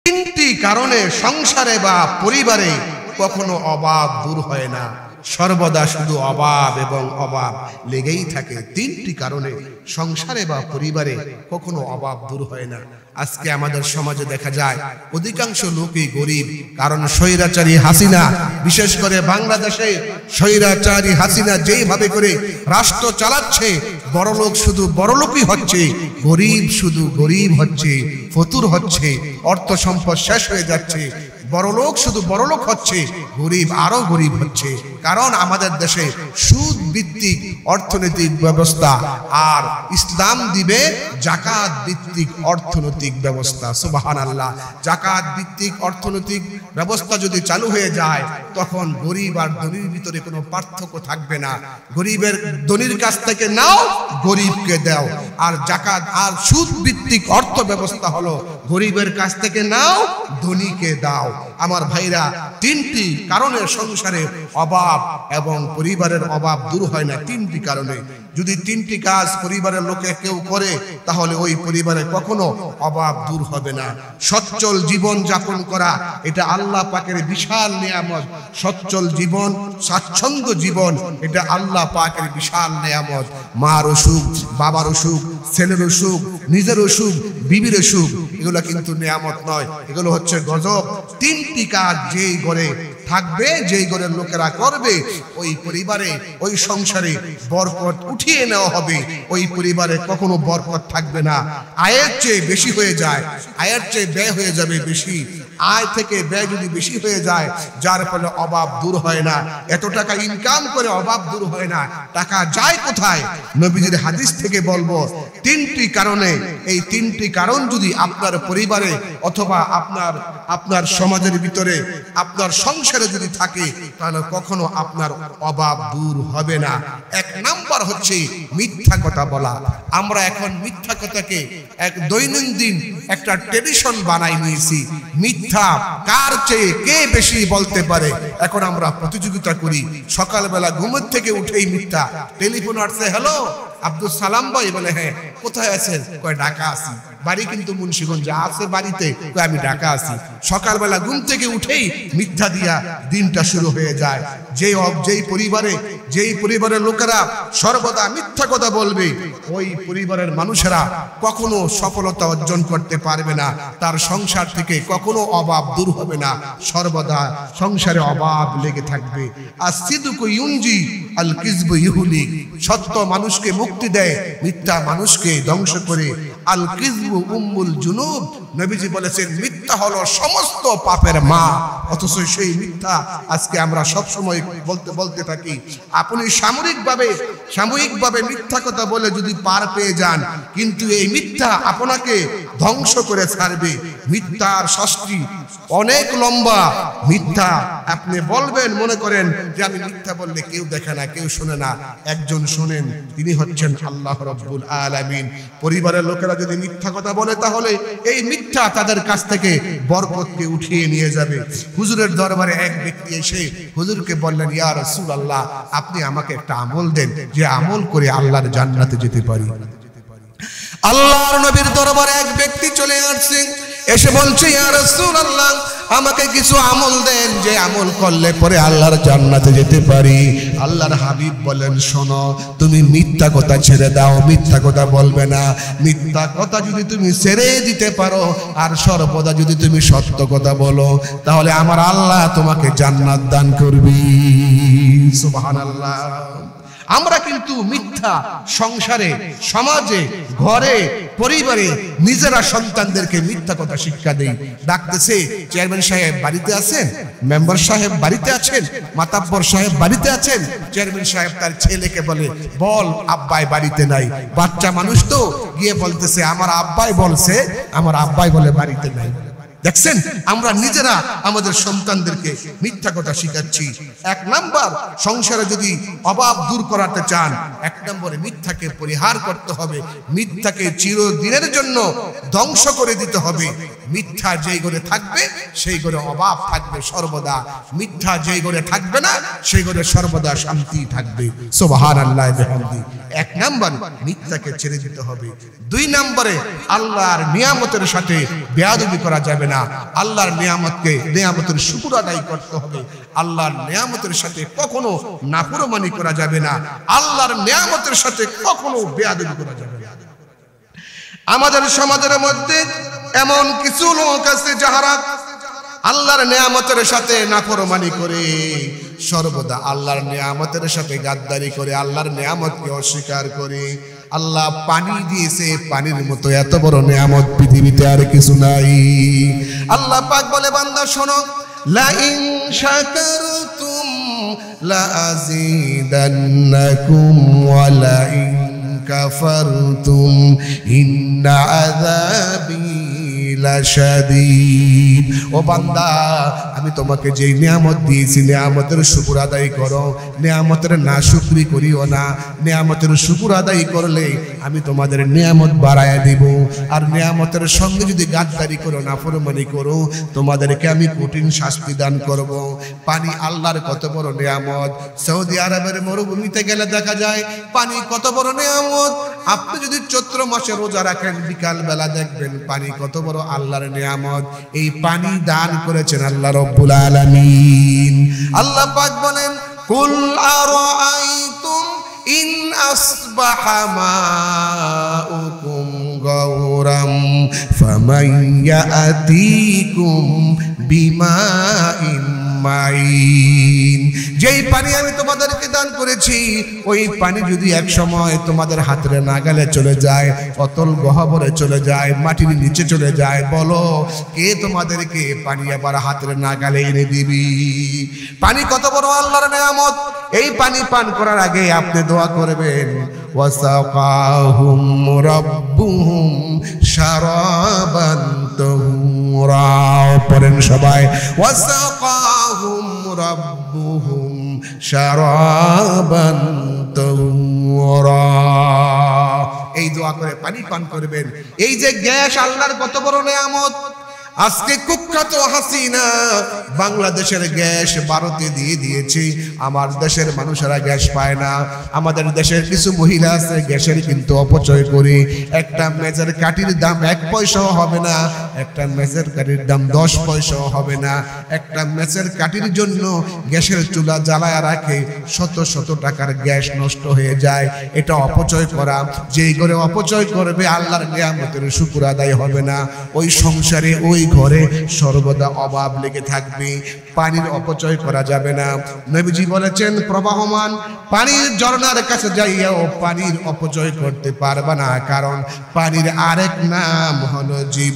তিনটি কারণে সংসারে বা পরিবারে কখনো অভাব দূর হয় না, সর্বদা শুধু অভাব এবং অভাব লেগেই থাকে। তিনটি কারণে সংসারে বা পরিবারে কখনো অভাব দূর হয় না। আজকে আমাদের সমাজে দেখা যায় অধিকাংশ লোকই গরিব, কারণ স্বৈরাচারী হাসিনা, বিশেষ করে বাংলাদেশে স্বৈরাচারী হাসিনা যেইভাবে করে রাষ্ট্র চালাচ্ছে, বড়লোক শুধু বড়লোকই হচ্ছে, গরিব শুধু গরিব হচ্ছে, ফতুর হচ্ছে, অর্থ সম্পদ শেষ হয়ে যাচ্ছে। বড়লোক শুধু বড়লোক হচ্ছে, গরিব আরো গরিব হচ্ছে। কারণ আমাদের দেশে সুদ ভিত্তিক অর্থনৈতিক ব্যবস্থা আর ইসলাম দিবে জাকাত ভিত্তিক অর্থনৈতিক ব্যবস্থা। সুবহানাল্লাহ। জাকাত ভিত্তিক অর্থনৈতিক ব্যবস্থা যদি চালু হয়ে যায়, তখন গরিব আর ধনীর ভিতরে কোনো পার্থক্য থাকবে না। গরিবের ধনীর কাছ থেকে নাও, গরিবকে দাও। আর জাকাত আর সুদ ভিত্তিক অর্থ ব্যবস্থা হলো গরিবের কাছ থেকে নাও, ধনীকে দাও। আমার ভাইরা, তিনটি কারণে সংসারে অভাব এবং পরিবারের অভাব দূর হয় না। তিনটি কারণে যদি তিনটি কাজ পরিবারের লোকে কেউ করে, তাহলে ওই পরিবারে কখনো অভাব দূর হবে না। সচ্ছল জীবন যাপন করা, এটা আল্লাহ পাকের বিশাল নিয়ামত। সচ্ছল জীবন, স্বাচ্ছন্দ্য জীবন, এটা আল্লাহ পাকের বিশাল নিয়ামত। মার অসুখ, বাবার অসুখ, ছেলের অসুখ, নিজের অসুখ, বিবির অসুখ, এগুলো কিন্তু নিয়ামত নয়, এগুলো হচ্ছে গজব। তিনটি কাজ যেই ঘরে থাকবে, যেই ঘরের লোকেরা করবে, ওই পরিবারে, ওই সংসারে বরকত উঠিয়ে নেওয়া হবে। ওই পরিবারে কখনো বরকত থাকবে না। আয়ের চেয়ে বেশি হয়ে যায়, আয়ের চেয়ে ব্যয় হয়ে যাবে বেশি। আয় থেকে ব্যয় যদি বেশি হয়ে যায়, যার ফলে অভাব দূর হয় না। এত টাকা ইনকাম করে অভাব দূর হয় না, টাকা যায় কোথায়? নবীজির হাদিস থেকে বলবো, তিনটি কারণে, এই তিনটি কারণ যদি আপনার পরিবারে অথবা আপনার সমাজের ভিতরে, আপনার সংসারে যদি থাকে, তাহলে কখনো আপনার অভাব দূর হবে না। এক নাম্বার হচ্ছে মিথ্যা কথা বলা। আমরা এখন মিথ্যা কথাকে এক দৈনন্দিন একটা ট্রেডিশন বানাই নিয়েছি। মিথ্যা কার চেয়ে কে বেশি বলতে পারে, এখন আমরা প্রতিযোগিতা করি। সকালবেলা ঘুমের থেকে উঠেই মিথ্যা। টেলিফোন আসছে, হ্যালো আব্দুল সালাম ভাই, বলে হ্যাঁ, কোথায় আছেন? কয় ঢাকা আছি। বাড়ি কিন্তু মুন্সিগঞ্জে। আছে বাড়িতে? কয় আমি ঢাকা আছি। সকালবেলা ঘুম থেকে উঠেই মিথ্যা দিয়া দিনটা শুরু হয়ে যায়। যেই পরিবারের লোকেরা সর্বদা মিথ্যা কথা বলবে, ওই পরিবারের মানুষেরা কখনো সফলতা অর্জন করতে পারবে না। তার সংসার থেকে কখনো অভাব দূর হবে না, সর্বদা সংসারে অভাব লেগে থাকবে। আসিদুকু ইউনজি আল কিযবু ইহুলি। সত্য মানুষকে মুক্তি দেয়, মিথ্যা মানুষকে ধ্বংস করে। আল কিযবু উম্মুল জুনুব। নবীজি বলেছেন মিথ্যা হলো সমস্ত পাপের মা। অথচ সেই মিথ্যা আজকে আমরা সব সময় বলতে থাকি। আপনি সাময়িকভাবে মিথ্যা কথা বলে যদি পার পেয়ে যান, কিন্তু এই মিথ্যা আপনাকে ধ্বংস করে ছাড়বে। মিথ্যার শাস্তি অনেক লম্বা। মিথ্যা আপনি বলবেন, মনে করেন যে আমি মিথ্যা বললে কেউ দেখে না, কেউ শোনে না। একজন শোনেন, তিনি হচ্ছেন আল্লাহ রাব্বুল আলামিন। পরিবারের লোকেরা যদি মিথ্যা কথা বলে, তাহলে এই মিথ্যা তাদের কাছ থেকে বরকতকে উঠিয়ে নিয়ে যাবে। হুজুরের দরবারে এক ব্যক্তি এসে হুজুরকে বললেন, ইয়া রাসূলুল্লাহ, আপনি আমাকে একটা আমল দেন, যে আমল করে আল্লাহর জান্নাতে যেতে পারি। আল্লাহর নবীর দরবারে এক ব্যক্তি চলে আসছে, এসে বলছে, ইয়া রাসূলুল্লাহ, আমাকে কিছু আমল দেন, যে আমল করলে পরে আল্লাহর জান্নাতে যেতে পারি। আল্লাহর হাবিব বলেন, শোনো, তুমি মিথ্যা কথা ছেড়ে দাও, মিথ্যা কথা বলবে না। মিথ্যা কথা যদি তুমি ছেড়ে দিতে পারো, আর সর্বদা যদি তুমি সত্য কথা বলো, তাহলে আমার আল্লাহ তোমাকে জান্নাত দান করবে। সুবহানাল্লাহ। আমরা কিন্তু মিথ্যা সংসারে, সমাজে, ঘরে, পরিবারে নিজেরা সন্তানদেরকে মিথ্যা কথা শিক্ষা দেই। ডাকতেছে, চেয়ারম্যান সাহেব বাড়িতে আছেন? মেম্বার সাহেব বাড়িতে আছেন? মাতাব্বর সাহেব বাড়িতে আছেন? চেয়ারম্যান সাহেব তার ছেলেকে বলে, বল আব্বাই বাড়িতে নাই। বাচ্চা মানুষ তো, গিয়ে বলতেছে, আমার আব্বাই বলছে, আমার আব্বাই বলে বাড়িতে নাই। দেখছেন, আমরা নিজেরা আমাদের সন্তানদেরকে মিথ্যা কথা শিখাচ্ছি। এক নাম্বার, সংসারে যদি অভাব দূর করাতে চান, এক নম্বরে মিথ্যাকে পরিহার করতে হবে। মিথ্যাকে চিরদিনের জন্য ধ্বংস করে দিতে হবে। মিথ্যা যেই ঘরে থাকবে, সেই ঘরে অভাব থাকবে সর্বদা। মিথ্যা যেই ঘরে থাকবে না, সেই ঘরে সর্বদা শান্তি থাকবে। সুবহানাল্লাহ বিহামদি। এক নাম্বার, মিথ্যাকে ছেড়ে দিতে হবে। দুই নম্বরে, আল্লাহর নিয়ামতের সাথে বেয়াদবি করা যাবে না। না। আল্লাহর নিয়ামতের শুকর আদায় করতে হবে। আল্লাহর নিয়ামতের সাথে কখনো নাফরমানি করা যাবে না। আল্লাহর নিয়ামতের সাথে কখনো বেয়াদবি করা যাবে না। আমাদের সমাজের মধ্যে এমন কিছু লোক আছে যারা আল্লাহর নিয়ামতের সাথে নাফরমানি করে, সর্বদা আল্লাহর নিয়ামতের সাথে গাদ্দারি করে, আল্লাহর নিয়ামতকে অস্বীকার করে। আল্লাহ পানি দিয়েছে, পানির মতো এত বড় নিয়ামত পৃথিবীতে আর কিছু নাই। আল্লাহ পাক বলে, বান্দা শোনো, লা ইন শাকারতুম লা আযীদান্নাকুম ওয়া লা ইন কাফারতুম ইন্না আযাবি লাশাদীদ। ও বান্দা, আমি তোমাকে যে নিয়ামত দিয়েছি নিয়ামতের শুকর আদায় করো, নিয়ামতের নাশুকরি করিও না। নিয়ামতের শুকর আদায় করলে আমি তোমাদের নিয়ামত বাড়ায়া দিব, আর নিয়ামতের সঙ্গে যদি গাদ্দারি করো, নাফরমানি করো, তোমাদেরকে আমি কঠিন শাস্তি দান করব। পানি আল্লাহর কত বড় নিয়ামত। সৌদি আরবের মরুভূমিতে গেলে দেখা যায় পানি কত বড় নিয়ামত। আপনি যদি চৈত্র মাসে রোজা রাখেন, বিকাল বেলা দেখবেন পানি কত বড় আল্লাহর নিয়ামত। এই পানি দান করেছেন আল্লাহ রব্বুল আলামিন। আল্লাহ পাক বলেন, কুল আরাআইতুম ইন আসবাহা মাউকুম গাওরাম ফামান ইয়াতিকুম বিমাইন মাইন। যেই পানি আমি তোমাদেরকে দান করেছি, ওই পানি যদি এক সময় তোমাদের হাতের নাগালে চলে যায়, অতল গহ্বরে চলে যায়, মাটির নিচে চলে যায়, বলো কে তোমাদেরকে পানি আবার হাতের নাগালে এনে দিবি? পানি কত বড় আল্লাহর নিয়ামত। এই পানি পান করার আগে আপনি দোয়া করবেন, ওয়াসাকাহুম রাব্বুহুম শারাবান তাহুরা। পড়েন সবাই, ওয়াসাকাহুম রাব্বুহুম শারাবান তাহুরা। এই দোয়া করে পানি পান করবেন। এই যে গ্যাস আল্লাহর কত বড় নিয়ামত। আজকে কুখ্যাত হাসিনা বাংলাদেশের গ্যাস ভারতে দিয়ে দিয়েছে। আমার দেশের মানুষেরা গ্যাস পায় না। আমাদের দেশের কিছু মহিলা আছে গ্যাসের কিন্তু অপচয় করে। একটা মেজের কাঠির দাম 1 পয়সাও হবে না, একটা মেজের কাঠির দাম 10 পয়সাও হবে না। একটা মেজের কাঠির জন্য গ্যাসের চুলা জ্বালায় রাখে, শত শত টাকার গ্যাস নষ্ট হয়ে যায়। এটা অপচয় করা। যেই করে অপচয় করবে আল্লাহর নিয়ামতের শুকর আদায় হবে না। ওই সংসারে, ওই ঘরে সর্বদা অভাব লেগে থাকবে। পানির অপচয় করা যাবে না। নবীজি বলেছেন, প্রবাহমান পানির ঝর্ণার কাছে যাইয়াও পানির অপচয় করতে পারবে না, কারণ পানির আরেক নাম হলো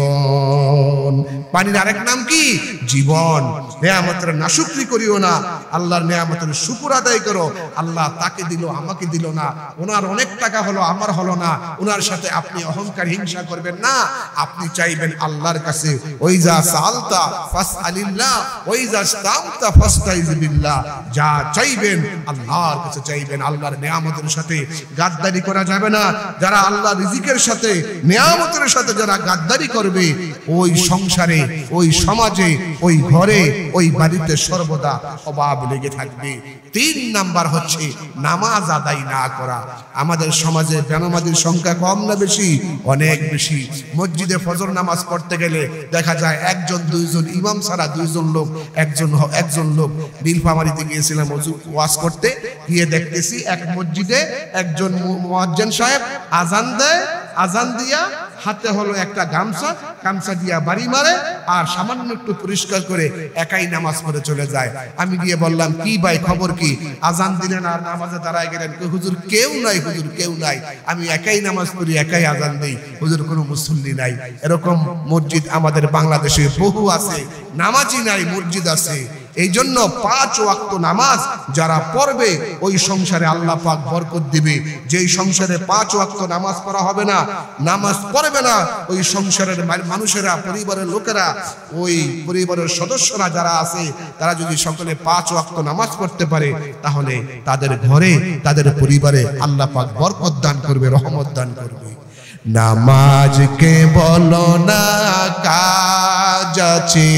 জীবন। পানির আরেক নাম কি? জীবন। নিয়ামতের নাশুকরি করিও না, আল্লাহর নিয়ামতের শুকর আদায় করো। আল্লাহ তাকে দিল, আমাকে দিল না, ওনার অনেক টাকা হলো, আমার হলো না, ওনার সাথে আপনি অহংকার হিংসা করবেন না। আপনি চাইবেন আল্লাহর কাছে, ওইজা সালতা ফাসআলিল্লাহ ওইজা ইসতামতা ফাসতাইজ বিল্লাহ। যা চাইবেন আল্লাহর কাছে চাইবেন। আল্লাহর নিয়ামতের সাথে গাদ্দারি করা যাবে না। যারা আল্লাহ রিজিকের সাথে, নিয়ামতের সাথে যারা গাদ্দারি করবে, ওই সংসারে, ওই সমাজে, ওই ঘরে, ওই বাড়িতে সর্বদা অভাব লেগে থাকবে। 3 নাম্বার হচ্ছে নামাজ আদায় না করা। আমাদের সমাজে বেনামাজির সংখ্যা কম না বেশি? অনেক বেশি। মসজিদে ফজর নামাজ পড়তে গেলে দেখা যায় 1 2 ইমাম ছাড়া 2 লোক, একজন লোক। নীলফামারীতে গিয়েছিলাম ওয়াজ করতে, গিয়ে দেখতেছি এক মসজিদে একজন মুয়াজ্জিন সাহেব আজান দেয়, আজান দিয়া হাতে হলো একটা গামছা দিয়া বাড়ি মারে, আর সামান্য একটু পরিষ্কার করে একাই নামাজ পড়ে চলে যায়। আমি গিয়ে বললাম, কি ভাই খবর কি? আজান দিলেন আর নামাজে দাঁড়ায় গেলেন। হুজুর কেউ নাই, হুজুর কেউ নাই, আমি একাই নামাজ পড়ি, একাই আজান দেই, হুজুর কোনো মুসল্লি নাই। এরকম মসজিদ আমাদের বাংলাদেশে বহু আছে, নামাজি নাই, মসজিদ আছে। এই জন্য 5 ওয়াক্ত নামাজ যারা পড়বে, ওই সংসারে আল্লাহ পাক বরকত দিবে। যেই সংসারে 5 ওয়াক্ত নামাজ পড়া হবে না, নামাজ পড়বে না, ওই সংসারের মানুষেরা, পরিবারের লোকেরা, ওই পরিবারের সদস্যরা যারা আছে, তারা যদি সকলে 5 ওয়াক্ত নামাজ পড়তে পারে, তাহলে তাদের ঘরে, তাদের পরিবারে আল্লাহ পাক বরকত দান করবে, রহমত দান করবে। নামাজকে বলো না কাজ আছে,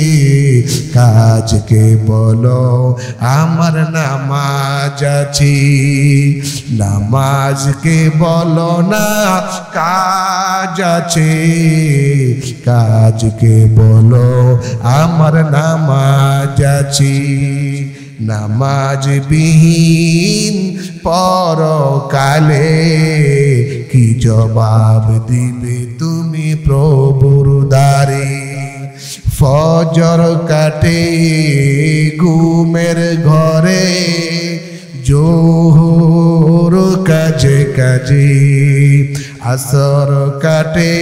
কাজকে বলো আমার নামাজ আছে। নামাজকে বলো না কাজ আছে, কাজকে বলো আমার নামাজ আছে। নামাজ বিহীন পরকালে কি জবাব দিবে তুমি প্রভুর দ্বারে। ফজর কাটে ঘুমের ঘরে, জোহর কাজে কাজে, আসর কাটে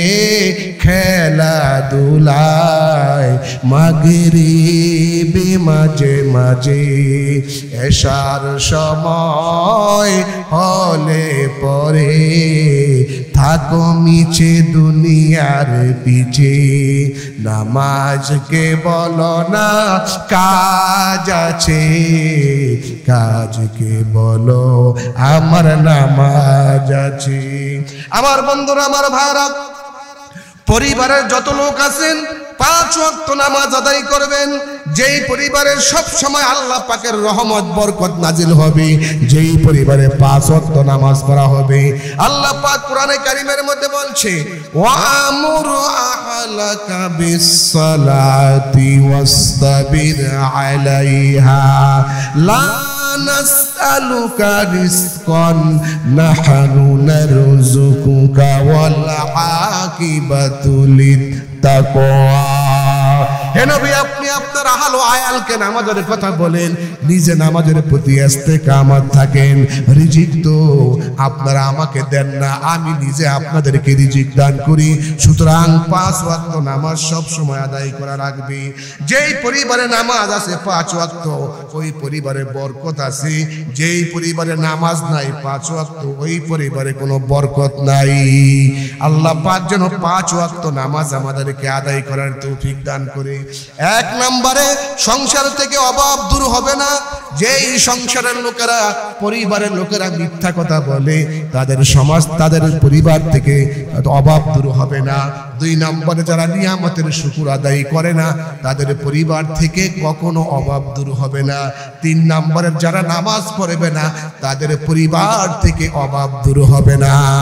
খেলাধুলায়, মাগরিব মাঝে মাঝে, এশার সময় হলে পরে থাকো মিছে দুনিয়ার পিছে। নামাজকে বলো না কাজ আছে, কাজকে বলো আমার নামাজ আছে। আমার বন্ধুরা, আমার ভাইরা, পরিবারের যত লোক আছেন 5 ওয়াক্ত নামাজ আদায় করবেন। যেই পরিবারের সব সময় আল্লাহ পাকের রহমত বরকত নাজিল হবে, যেই পরিবারে 5 ওয়াক্ত নামাজ পড়া হবে। আল্লাহ পাক কোরআনে কারীমের মধ্যে বলছে, ওয়ামুর আহলাকা বিসসালাতি ওয়াসতাবির আলাইহা লা নাসআলুকা রিজকান নাহনু নারযুকুকা ওয়াল আকিবাতু লিত্তাকওয়া। হে নবী, আপনি আপনার আহল ও আয়ালকে নামাজের কথা বলেন, নিজে নামাজের প্রতি ইস্তেকামত থাকেন। রিজিক তো আপনারা আমাকে দেন না, আমি নিজে আপনাদেরকে রিজিক দান করি। সুতরাং 5 ওয়াক্ত নামাজ সব সময় আদায় করা রাখবে। যেই পরিবারে নামাজ আছে 5 ওয়াক্ত, ওই পরিবারে বরকত আছে। যেই পরিবারে নামাজ নাই 5 ওয়াক্ত, ওই পরিবারে কোনো বরকত নাই। আল্লাহ পাক যেন 5 ওয়াক্ত নামাজ আমাদেরকে আদায় করার তৌফিক দান করে। 1 নম্বরে সংসার থেকে অভাব দূর হবে না। যেই সংসারের লোকেরা, পরিবারের লোকেরা মিথ্যা কথা বলে, তাদের সমাজ, তাদের পরিবার থেকে অভাব দূর হবে না। 2 নম্বরে যারা নিয়ামতের শুকর আদায় করে না, তাদের পরিবার থেকে কখনো অভাব দূর হবে না। 3 নম্বরে যারা নামাজ পড়বে না, তাদের পরিবার থেকে অভাব দূর হবে না।